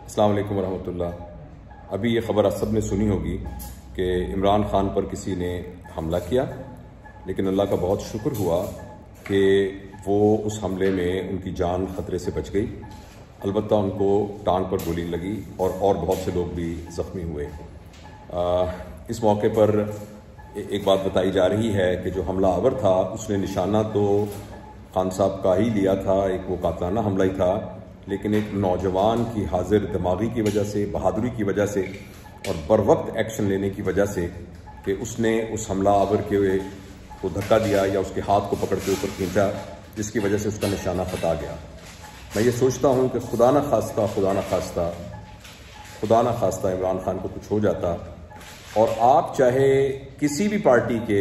السلام علیکم ورحمۃ اللہ۔ ابھی یہ خبر آپ سب نے سنی ہوگی کہ عمران خان پر کسی نے حملہ کیا، لیکن اللہ کا بہت شکر ہوا کہ وہ اس حملے میں ان کی جان خطرے سے بچ گئی۔ البتہ ان کو ٹانگ پر گولی لگی اور بہت سے لوگ بھی زخمی ہوئے۔ اس موقع پر ایک بات بتائی جا رہی ہے کہ جو حملہ آور تھا اس نے نشانہ تو خان صاحب کا ہی لیا تھا، ایک وہ قاتلانہ حملہ ہی تھا، لیکن ایک نوجوان کی حاضر دماغی کی وجہ سے، بہادری کی وجہ سے اور بر وقت ایکشن لینے کی وجہ سے کہ اس نے اس حملہ آور کے کو دھکا دیا یا اس کے ہاتھ کو پکڑ کے اوپر کھینچا، جس کی وجہ سے اس کا نشانہ خطا گیا۔ میں یہ سوچتا ہوں کہ خدا نہ خواستہ عمران خان کو کچھ ہو جاتا اور آپ چاہے کسی بھی پارٹی کے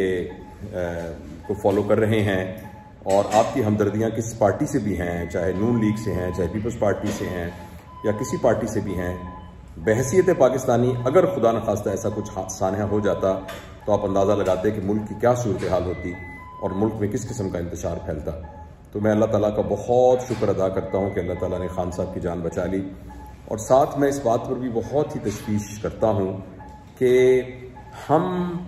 کو فالو کر رہے ہیں اور آپ کی ہمدردیاں کس پارٹی سے بھی ہیں، چاہے نون لیگ سے ہیں، چاہے پیپلز پارٹی سے ہیں یا کسی پارٹی سے بھی ہیں، بحیثیت پاکستانی اگر خدا نخواستہ ایسا کچھ سانحہ ہو جاتا تو آپ اندازہ لگاتے کہ ملک کی کیا صورتحال ہوتی اور ملک میں کس قسم کا انتشار پھیلتا۔ تو میں اللہ تعالیٰ کا بہت شکر ادا کرتا ہوں کہ اللہ تعالیٰ نے خان صاحب کی جان بچا لی، اور ساتھ میں اس بات پر بھی بہت ہی تشویش کرتا ہوں کہ ہم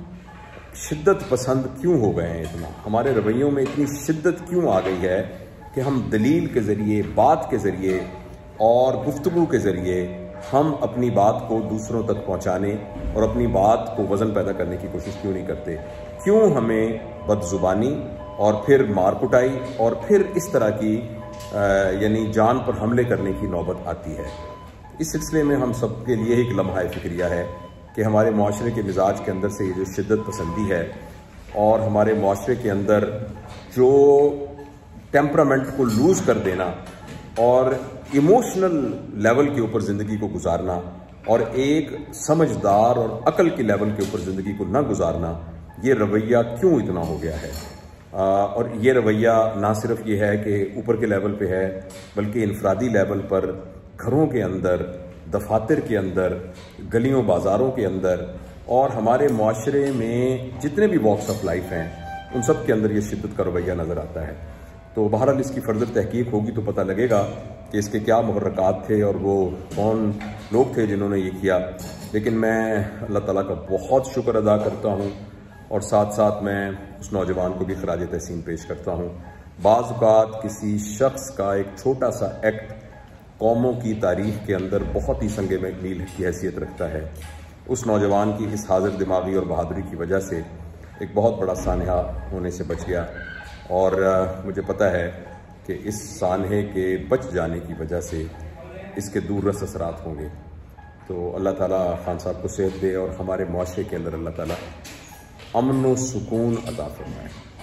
شدت پسند کیوں ہو گئے ہیں، اتنا ہمارے رویوں میں اتنی شدت کیوں آ گئی ہے کہ ہم دلیل کے ذریعے، بات کے ذریعے اور گفتگو کے ذریعے ہم اپنی بات کو دوسروں تک پہنچانے اور اپنی بات کو وزن پیدا کرنے کی کوشش کیوں نہیں کرتے؟ کیوں ہمیں بد زبانی اور پھر مار کٹائی اور پھر اس طرح کی یعنی جان پر حملے کرنے کی نوبت آتی ہے؟ اس سلسلے میں ہم سب کے لیے ایک لمحہ فکریہ ہے کہ ہمارے معاشرے کے مزاج کے اندر سے یہ جو شدت پسندی ہے اور ہمارے معاشرے کے اندر جو ٹیمپرامنٹ کو لوز کر دینا اور ایموشنل لیول کے اوپر زندگی کو گزارنا اور ایک سمجھدار اور عقل کے لیول کے اوپر زندگی کو نہ گزارنا، یہ رویہ کیوں اتنا ہو گیا ہے؟ اور یہ رویہ نہ صرف یہ ہے کہ اوپر کے لیول پہ ہے، بلکہ انفرادی لیول پر گھروں کے اندر، دفاتر کے اندر، گلیوں بازاروں کے اندر اور ہمارے معاشرے میں جتنے بھی واکس آف لائف ہیں ان سب کے اندر یہ شدت کا رویہ نظر آتا ہے۔ تو بہرحال اس کی فردر تحقیق ہوگی تو پتہ لگے گا کہ اس کے کیا محرکات تھے اور وہ کون لوگ تھے جنہوں نے یہ کیا، لیکن میں اللہ تعالیٰ کا بہت شکر ادا کرتا ہوں اور ساتھ ساتھ میں اس نوجوان کو بھی خراج تحسین پیش کرتا ہوں۔ بعض اوقات کسی شخص کا ایک چھوٹا سا ایکٹ قوموں کی تاریخ کے اندر بہت ہی سنگ میل کی حیثیت رکھتا ہے۔ اس نوجوان کی اس حاضر دماغی اور بہادری کی وجہ سے ایک بہت بڑا سانحہ ہونے سے بچ گیا، اور مجھے پتہ ہے کہ اس سانحے کے بچ جانے کی وجہ سے اس کے دور رس اثرات ہوں گے۔ تو اللہ تعالیٰ خان صاحب کو صحت دے اور ہمارے معاشرے کے اندر اللہ تعالیٰ امن و سکون عطا فرمائے۔